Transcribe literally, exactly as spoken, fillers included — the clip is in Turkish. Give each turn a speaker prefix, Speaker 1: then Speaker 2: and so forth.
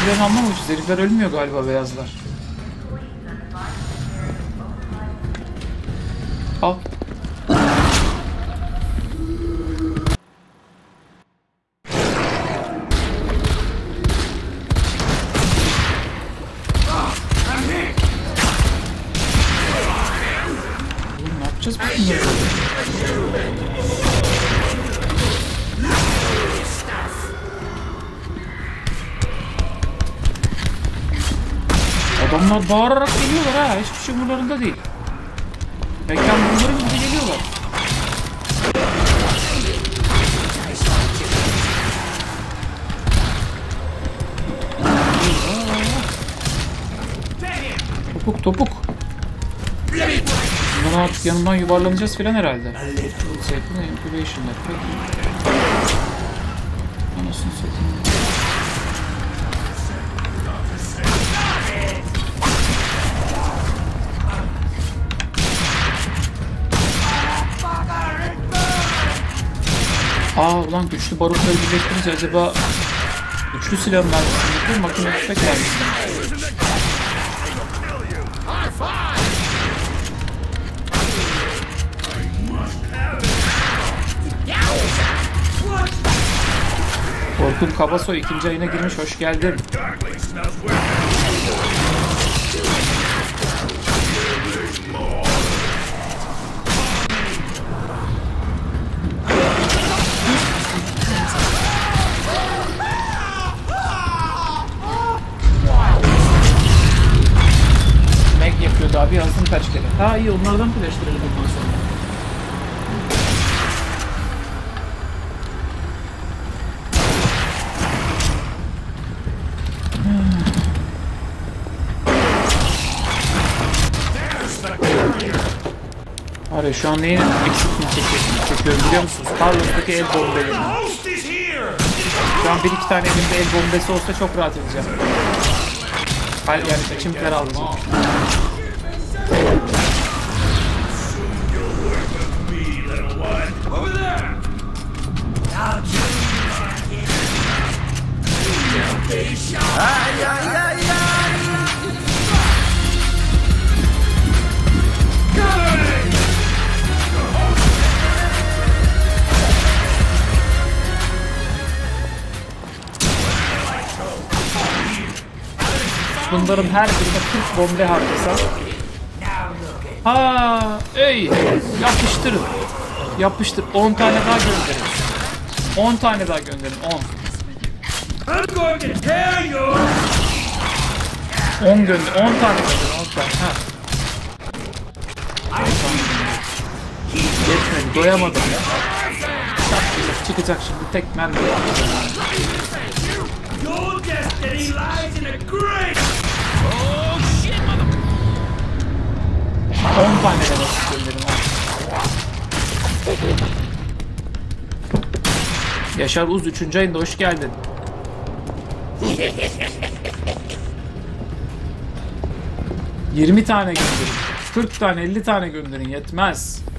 Speaker 1: Öldüklerini anlamamışız. Herifler ölmüyor galiba, beyazlar. Al. Oğlum ne yapacağız biz bunları? Adamlar bağırarak geliyorlar ha, hiçbir şey umurlarında değil. Mekan bunların gibi geliyorlar. Topuk topuk. Bundan artık yanından yuvarlanacağız filan herhalde. Anasını satayım. Aa ulan güçlü barutları birleştirince acaba güçlü silah mermisi mi? Makine tüfek mermisi. Orkun Kabasoy ikinci ayına girmiş, hoş geldin. Meg yapıyordu abi, yazdım kaç kere. Ha iyi, onlardan birleştirelim bundan sonra. Var ya, şu an neyin eksikliğini çekiyorum, çekiyorum biliyor musunuz? Carlos'taki el bombelerini. Şu an bir iki tane elimde el bombesi olsa çok rahat edeceğim. Hayır yani içim ferahlayacak.
Speaker 2: Ay ay ay ay.
Speaker 1: Bunların her birine kırk bombe harcasa. Ha, ey, yapıştırın. Yapıştır. on tane daha gönderin. on tane daha gönderin. on. on gönder. on tane gönderin. on tane. Ha. Yetmedi. Doyamadım ya. Çat, çıkacak şimdi. Tek mermi. on tane de nasıl gönderin. Yaşar Uz üçüncü ayında hoş geldin. yirmi tane gönderin. kırk tane, elli tane gönderin, yetmez.